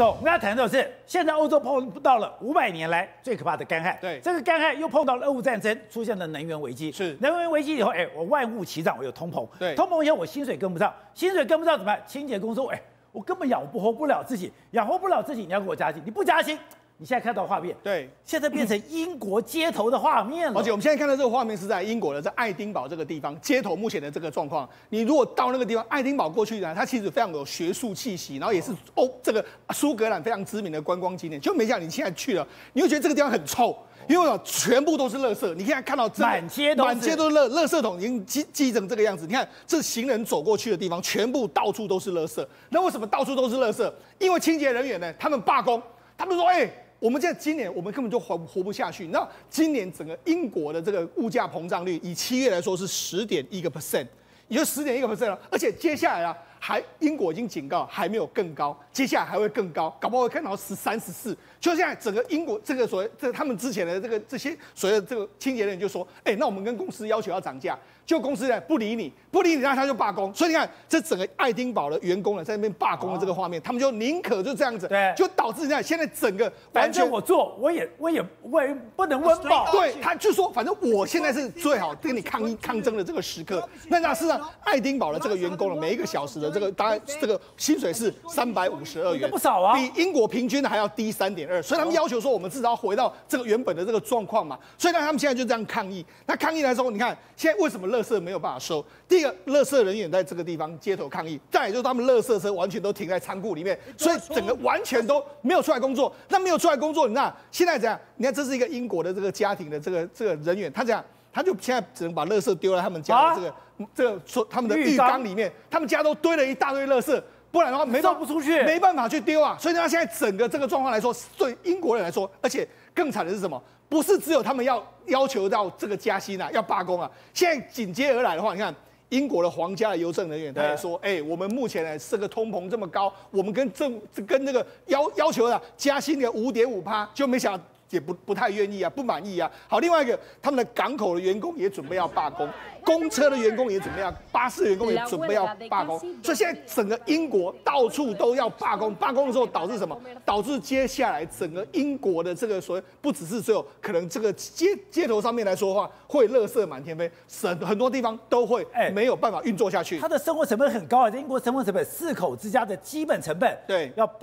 走，我们要谈的是，现在欧洲碰到了500年来最可怕的干旱。 对， 这个干旱又碰到了俄乌战争，出现了能源危机。 是能源危机以后，我万物齐涨，我有通膨。 对， 通膨以后我薪水跟不上，薪水跟不上怎么办？清洁工说，我根本养活不了自己，养活不了自己，你要给我加薪，你不加薪。你现在看到画面， 对， 现在变成英国街头的画面了。 而且我们现在看到这个画面是在英国的，在爱丁堡这个地方街头目前的这个状况。你如果到那个地方，爱丁堡过去呢，它其实非常有学术气息，然后也是这个苏格兰非常知名的观光景点。就没想到你现在去了，你会觉得这个地方很臭。因为全部都是垃圾，你现在看到满街都是垃圾桶，已经积成这个样子。你看，这行人走过去的地方，全部到处都是垃圾。那为什么到处都是垃圾？因为清洁人员呢，他们罢工，他们说，我们今年我们根本就活不下去。你知道，今年整个英国的这个物价膨胀率，以7月来说是10.1%，也就10.1%了。而且接下来啊，英国已经警告还没有更高，接下来还会更高，搞不好会看到13、14。就现在整个英国这个他们之前的这些所谓的这个清洁人员就说，那我们跟公司要求要涨价，就公司呢不理你，那他就罢工。所以你看，这整个爱丁堡的员工呢在那边罢工的这个画面，他们就宁可就这样子， 对， 就导致现在整个反正我做，我也不能温饱。 对，他就说，反正我现在是最好跟你抗争的这个时刻。那事实上，爱丁堡的这个员工呢，每一个小时的大概这个薪水是352元， 不少啊， 比英国平均还要低3.2。所以他们要求说，我们至少要回到这个原本的这个状况嘛。所以他们现在就这样抗议。那抗议来说，你看现在为什么垃圾没有办法收？第一个，垃圾人员在这个地方街头抗议；再来就是他们垃圾车完全都停在仓库里面，所以整个完全都没有出来工作。那没有出来工作，你看现在怎样？你看这是一个英国的这个家庭的这个人员，他这样。他就现在只能把垃圾丢在他们家的他们的浴缸里面，他们家都堆了一大堆垃圾，不然的话送不出去， 没办法去丢啊。所以他现在整个这个状况来说，对英国人来说，而且更惨的是什么？不是只有他们要求到这个加薪啊，要罢工啊。现在紧接而来的话，你看英国的皇家的邮政人员他也说，我们目前呢这个通膨这么高，我们跟那个要求的加薪的5.5%，就没想到。也不太愿意啊，不满意啊。好，另外一个，他们的港口的员工也准备要罢工，公车的员工也准备要，巴士员工也准备要罢工。所以现在整个英国到处都要罢工，罢工的时候导致什么？导致接下来整个英国的这个所谓不只是只有可能这个街头上面来说的话，会垃圾满天飞，很多地方都会没有办法运作下去。 它的生活成本很高啊，在英国生活成本4口之家的基本成本对要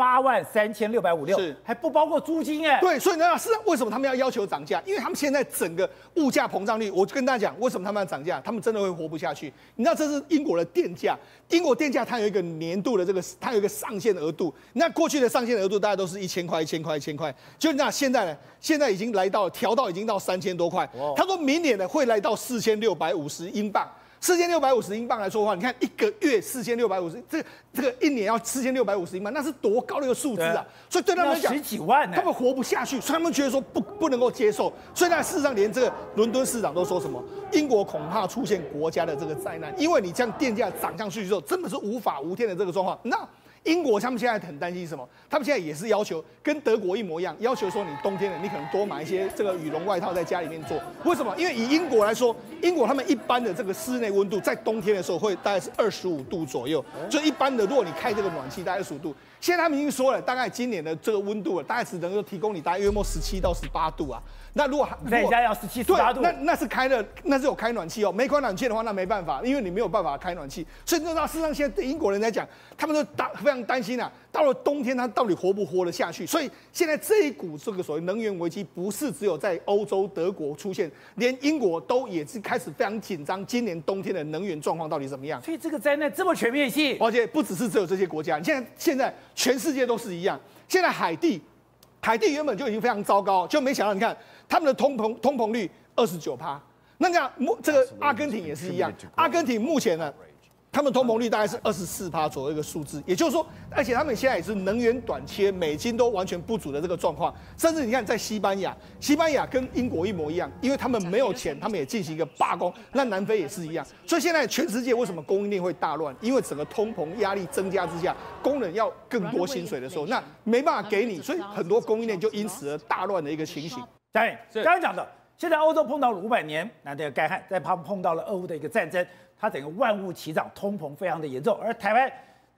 83656， 是还不包括租金对，所以呢是。为什么他们要求涨价？因为他们现在整个物价膨胀率，我就跟大家讲，为什么他们要涨价？他们真的会活不下去。你知道这是英国的电价，英国电价它有一个年度的它有一个上限额度。那过去的上限额度大概都是1000块、1000块、1000块，就那现在已经调到已经到3000多块。他说明年呢会来到4650英镑。4650英镑来说的话，你看一个月4650，这个一年要4650英镑，那是多高的一个数字啊！所以对他们来讲， 10几万， 他们活不下去，所以他们觉得说不能够接受。所以呢，事实上连这个伦敦市长都说什么，英国恐怕出现国家的这个灾难，因为你这样电价涨上去之后，真的是无法无天的这个状况。那英国他们现在很担心什么？他们现在也是要求跟德国一模一样，要求说你冬天你可能多买一些这个羽绒外套在家里面做。为什么？因为以英国来说，英国他们一般的这个室内温度在冬天的时候会大概是25度左右，就一般的，如果你开这个暖气大概25度。现在他们已经说了，大概今年的这个温度大概只能够提供你大概约莫17到18度啊。那如果在家要17、18度， 那是有开暖气哦。没开暖气的话，那没办法，因为你没有办法开暖气。所以事实上现在对英国人来讲，他们都非常担心啊。到了冬天，他到底活不活得下去？所以现在这一股这个所谓能源危机，不是只有在欧洲德国出现，连英国都也是开始非常紧张。今年冬天的能源状况到底怎么样？ 所以这个灾难这么全面性， 而且不只是只有这些国家，现在全世界都是一样。现在海地原本就已经非常糟糕，就没想到你看他们的通膨率29%。那这个阿根廷也是一样，阿根廷目前呢，他们通膨率大概是24%左右一个数字，也就是说，而且他们现在也是能源短缺，美金都完全不足的这个状况。甚至你看，在西班牙跟英国一模一样，因为他们没有钱，他们也进行一个罢工。那南非也是一样，所以现在全世界为什么供应链会大乱？因为整个通膨压力增加之下，工人要更多薪水的时候，那没办法给你，所以很多供应链就因此而大乱的一个情形。 对，刚刚讲的，现在欧洲碰到了500年难得的干旱，再碰到了俄乌的一个战争。它整个万物齐涨，通膨非常的严重，而台湾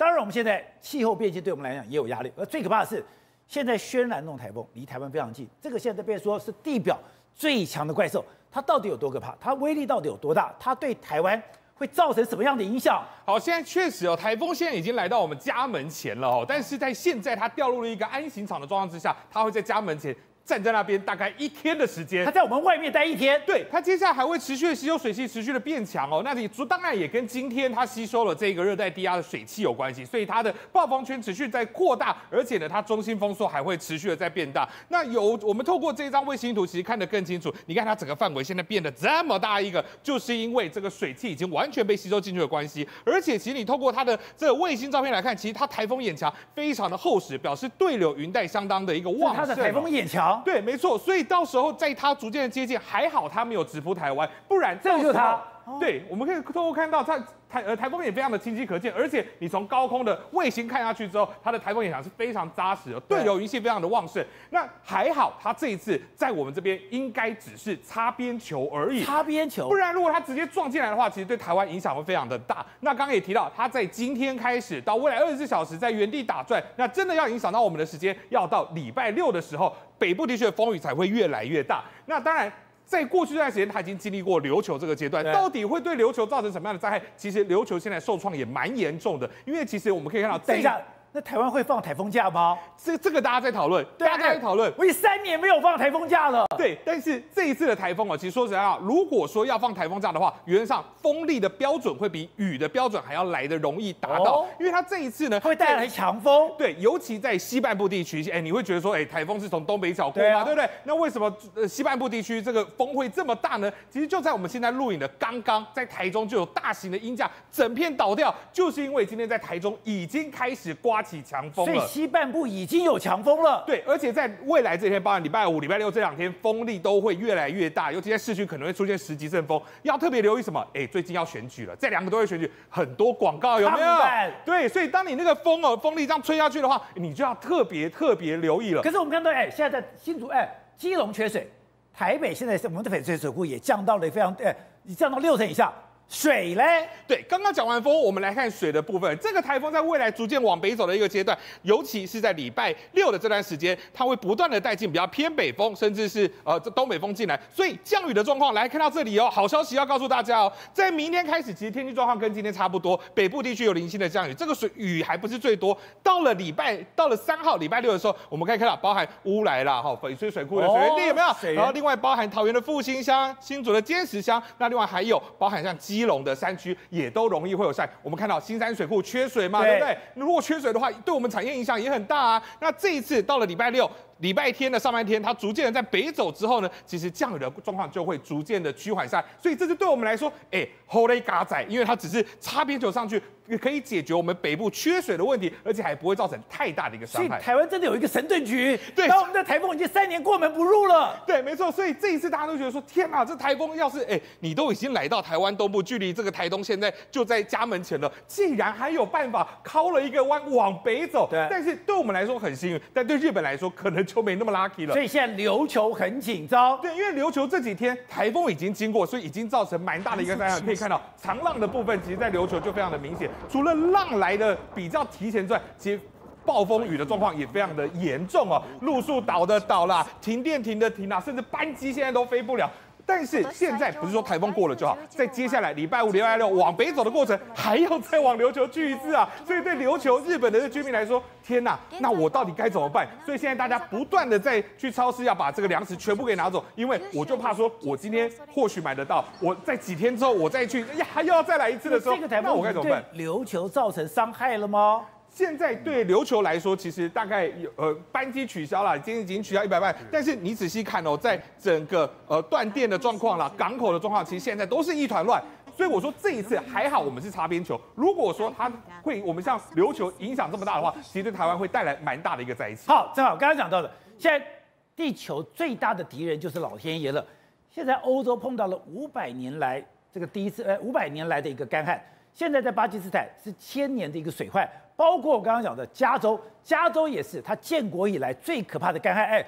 当然我们现在气候变迁对我们来讲也有压力，而最可怕的是，现在轩然弄台风离台湾非常近，这个现在被说是地表最强的怪兽，它到底有多可怕？它威力到底有多大？它对台湾会造成什么样的影响？ 好，现在确实台风现在已经来到我们家门前了但是在现在它掉入了一个安刑场的状况之下，它会在家门前站在那边大概1天的时间， 它在我们外面待1天， 对，它接下来还会持续的吸收水汽，持续的变强那你当然也跟今天它吸收了这个热带低压的水汽有关系，所以它的暴风圈持续在扩大，而且呢，它中心风速还会持续的在变大。那我们透过这张卫星图，其实看得更清楚。你看它整个范围现在变得这么大一个，就是因为这个水汽已经完全被吸收进去的关系。而且其实你透过它的这个卫星照片来看，其实它台风眼墙非常的厚实，表示对流云带相当的一个旺盛。 它的台风眼墙， 对，没错。所以到时候在它逐渐的接近，还好它没有直扑台湾，不然这个就是它。 对，我们可以透过看到它台风也非常的清晰可见，而且你从高空的卫星看下去之后，它的台风眼墙是非常扎实的，对流云系非常的旺盛。那还好，它这一次在我们这边应该只是擦边球而已， 擦边球， 不然如果它直接撞进来的话，其实对台湾影响会非常的大。那刚刚也提到，它在今天开始到未来24小时在原地打转，那真的要影响到我们的时间，要到礼拜6的时候，北部地区的风雨才会越来越大。那当然。在过去这段时间，它已经经历过琉球这个阶段，到底会对琉球造成什么样的灾害？其实琉球现在受创也蛮严重的，因为其实我们可以看到， 等一下，那台湾会放台风假吗？ 这个大家在讨论，大家在讨论。 我已3年没有放台风假了。 对，但是这一次的台风其实说实在话，如果说要放台风假的话，原则上风力的标准会比雨的标准还要来得容易达到，因为它这一次呢会带来强风。 对，尤其在西半部地区，你会觉得说，台风是从东北角过嘛，对不对？那为什么西半部地区这个风会这么大呢？其实就在我们现在录影的刚刚，在台中就有大型的鹰架整片倒掉，就是因为今天在台中已经开始刮起强风了。 所以西半部已经有强风了。 对，而且在未来这天，包含礼拜5、礼拜6这2天，风力都会越来越大，尤其在市区可能会出现10级阵风，要特别留意什么？最近要选举了，这2个都会选举，很多广告有没有？对，所以当你那个风力这样吹下去的话，你就要特别留意了。 可是我们看到，现在在新竹，基隆缺水，台北现在我们的翡翠水库也降到了非常，降到60%以下。水嘞？ 对，刚刚讲完风，我们来看水的部分。这个台风在未来逐渐往北走的一个阶段，尤其是在礼拜6的这段时间，它会不断的带进比较偏北风，甚至是东北风进来。所以降雨的状况，来看到这里好消息要告诉大家在明天开始，其实天气状况跟今天差不多，北部地区有零星的降雨，这个雨还不是最多。到了3号礼拜6的时候，我们可以看到包含乌来啦、翡翠水库的水源地有没有？然后另外包含桃园的复兴乡、新竹的尖石乡，那另外还有包含像基隆的山区也都容易会有晒。我们看到新山水库缺水嘛，对不对？如果缺水的话，对我们产业影响也很大啊。那这一次到了礼拜6。礼拜天的上半天，它逐渐的在北走之后呢，其实降雨的状况就会逐渐的趋缓下来，所以这是对我们来说，Holy 嘎仔，因为它只是擦边球上去，可以解决我们北部缺水的问题，而且还不会造成太大的一个伤害。 所以台湾真的有一个神盾局， 对， 然后我们的台风已经3年过门不入了。 对，没错。所以这一次大家都觉得说，天哪，这台风要是你都已经来到台湾东部，距离这个台东现在就在家门前了，竟然还有办法靠了一个弯往北走。 对， 但是对我们来说很幸运，但对日本来说可能就没那么 lucky 了。 所以现在琉球很紧张。 对，因为琉球这几天台风已经经过，所以已经造成蛮大的一个灾害。可以看到长浪的部分，其实在琉球就非常的明显。除了浪来的比较提前之外，其实暴风雨的状况也非常的严重路树倒的倒啦，停电停的停啦，甚至班机现在都飞不了。但是现在不是说台风过了就好，在接下来礼拜5、礼拜6往北走的过程，还要再往琉球去一次啊！所以对琉球日本的居民来说，天哪，那我到底该怎么办？所以现在大家不断的在去超市要把这个粮食全部给拿走，因为我就怕说，我今天或许买得到，我在几天之后我再去，还要再来一次的时候， 这个台风那我该怎么办？ 对琉球造成伤害了吗？ 现在对琉球来说，其实大概班机取消了，今天已经取消100万。但是你仔细看在整个断电的状况啦、港口的状况，其实现在都是一团乱。所以我说这一次还好，我们是擦边球。如果说它会我们像琉球影响这么大的话，其实对台湾会带来蛮大的一个灾情。 好，正好刚刚讲到的，现在地球最大的敌人就是老天爷了。现在欧洲碰到了500年来这个第一次500年来的一个干旱。现在在巴基斯坦是1000年的一个水患，包括我刚刚讲的加州也是它建国以来最可怕的干旱。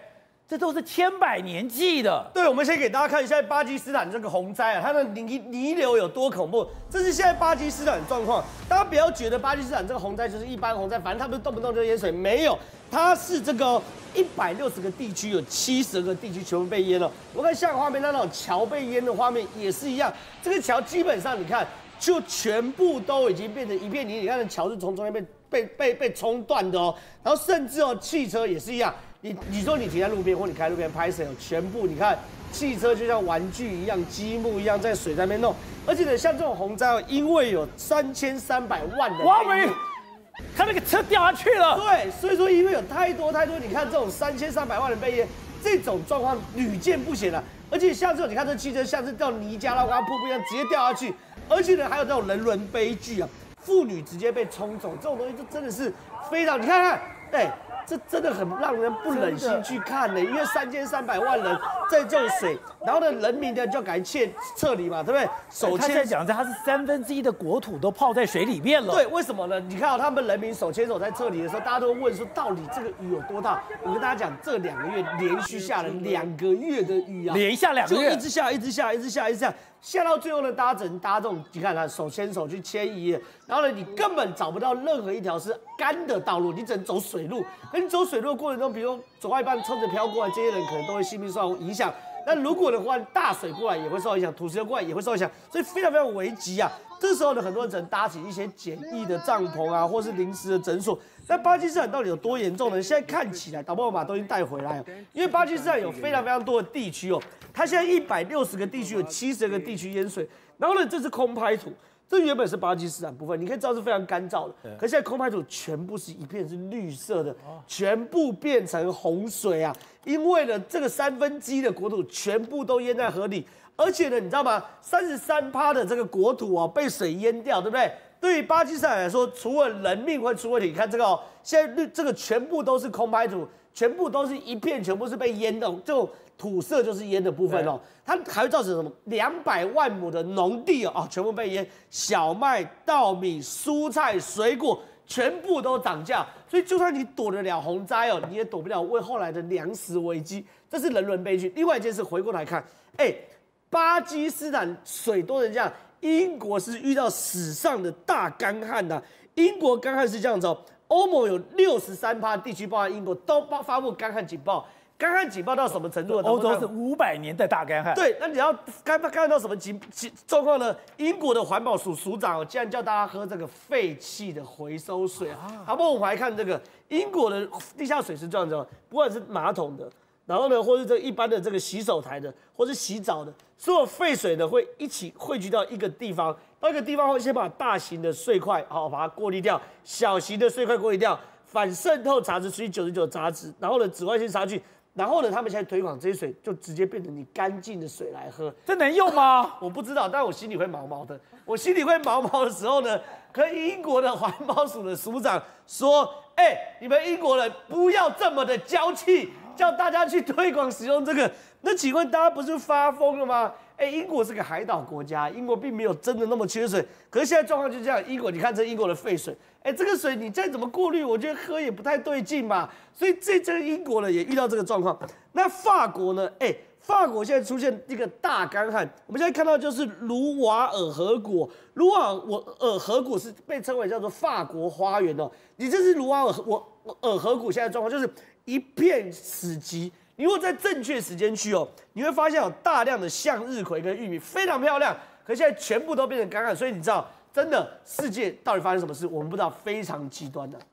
这都是千百年计的。 对，我们先给大家看现在巴基斯坦这个洪灾啊，它的泥流有多恐怖。这是现在巴基斯坦的状况。大家不要觉得巴基斯坦这个洪灾就是一般洪灾，反正他们动不动就淹水，没有，它是这个160个地区有70个地区全部被淹了。我看下个画面那种桥被淹的画面也是一样，这个桥基本上你看就全部都已经变成一片泥，你看桥是从中间被冲断的哦，然后甚至哦汽车也是一样。你说你停在路边或你开路边拍摄，全部你看汽车就像玩具一样、积木一样在水在那边弄，而且呢，像这种洪灾哦，因为有3300万的哇喂，他那个车掉下去了。 对，所以说因为有太多，你看这种3300万人被淹，这种状况屡见不鲜了。而且像这种，你看这汽车像是掉泥浆啦、瀑布一样直接掉下去，而且呢还有这种人伦悲剧啊，妇女直接被冲走，这种东西就真的是非常，你看看，对。这真的很让人不忍心去看呢，因为3300万人在这种水，然后呢，人民的就赶紧撤离嘛，对不对？手牵， 他在讲他是1/3的国土都泡在水里面了。 对，为什么呢？你看到他们人民手牵手在撤离的时候，大家都问说，到底这个雨有多大？我跟大家讲，这2个月连续下了2个月的雨啊， 连下2个月， 就一直下。下到最后呢，大家只能搭这种，你看他手牵手去迁移，然后呢，你根本找不到任何一条是干的道路，你只能走水路。可你走水路的过程中，比如说走到一半车子飘过来，这些人可能都会性命受影响。那如果的话，大水过来也会受影响，土石流过来也会受影响，所以非常非常危急啊。这时候呢，很多人只能搭起一些简易的帐篷啊，或是临时的诊所。那巴基斯坦到底有多严重呢？现在看起来，导播我把东西带回来哦，因为巴基斯坦有非常非常多的地区哦，它现在160个地区有70个地区淹水，然后呢，这是空拍图。这原本是巴基斯坦部分，你可以知道是非常干燥的，可现在空拍图全部是一片是绿色的，全部变成洪水啊！因为呢，这个1/3的国土全部都淹在河里，而且呢，你知道吗？33%的这个国土哦被水淹掉，对不对？对于巴基斯坦来说，除了人命会出问题，你看这个哦，现在这个全部都是空拍图，全部都是一片，全部是被淹的，这种土色就是淹的部分哦。它还会造成什么？200万亩的农地哦，全部被淹，小麦、稻米、蔬菜、水果全部都涨价，所以就算你躲得了洪灾哦，你也躲不了为后来的粮食危机，这是人伦悲剧。另外一件事，回过来看，巴基斯坦水多成这样。英国是遇到史上的大干旱呐、英国干旱是这样子哦，欧盟有63%地区，包含英国都发布干旱警报。干旱警报到什么程度？ 欧洲是500年的大干旱。 对，那你要干旱到什么状况呢？英国的环保署署长竟然叫大家喝这个废气的回收水啊！好不好？我们来看这个英国的地下水是这样子哦，不管是马桶的。然后呢，或是这一般的这个洗手台的，或是洗澡的，所有废水呢会一起汇聚到一个地方，到一个地方会先把大型的碎块把它过滤掉，小型的碎块过滤掉，反渗透杂质除以99杂质，然后呢紫外线杀菌，然后呢他们现在推广这些水就直接变成你干净的水来喝， 这能用吗？ 我不知道，但我心里会毛毛的。我心里会毛毛的时候呢，跟英国的环保署的署长说：“你们英国人不要这么的娇气。”叫大家去推广使用这个，那请问大家不是发疯了吗？英国是个海岛国家，英国并没有真的那么缺水，可是现在状况就这样。英国，你看这英国的废水，这个水你再怎么过滤，我觉得喝也不太对劲嘛。所以这英国呢也遇到这个状况。那法国呢？法国现在出现一个大干旱，我们现在看到就是卢瓦尔河谷，卢瓦尔河谷是被称为叫做法国花园哦。你这是卢瓦尔河谷现在的状况就是一片死寂。你如果在正确时间去哦，你会发现有大量的向日葵跟玉米，非常漂亮。可现在全部都变成干旱，所以你知道，真的世界到底发生什么事，我们不知道，非常极端的。